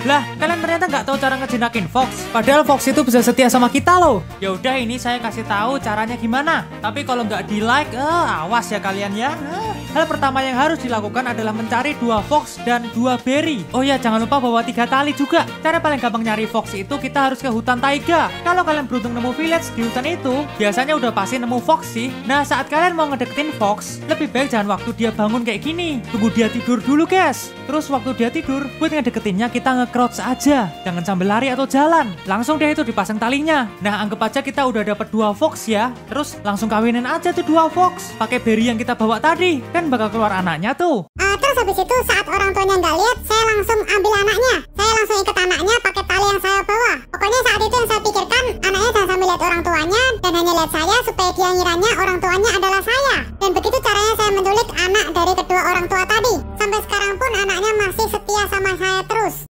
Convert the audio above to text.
Lah, kalian ternyata nggak tahu cara ngejinakin Fox. Padahal Fox itu bisa setia sama kita loh. Ya udah, ini saya kasih tahu caranya gimana. Tapi kalau nggak di like, awas ya kalian ya. Hal pertama yang harus dilakukan adalah mencari 2 Fox dan 2 berry. Oh ya, jangan lupa bawa 3 tali juga. Cara paling gampang nyari Fox itu kita harus ke hutan taiga. Kalau kalian beruntung nemu village di hutan itu, biasanya udah pasti nemu Fox sih. Nah, saat kalian mau ngedeketin Fox, lebih baik jangan waktu dia bangun kayak gini. Tunggu dia tidur dulu, guys. Terus waktu dia tidur, buat ngedeketinnya kita nge-crouch aja. Jangan sambil lari atau jalan. Langsung deh itu dipasang talinya. Nah, anggap aja kita udah dapet 2 Fox ya. Terus langsung kawinin aja tuh 2 Fox. Pakai berry yang kita bawa tadi. Kan bakal keluar anaknya tuh. Terus habis itu saat orang tuanya nggak lihat, saya langsung ambil anaknya.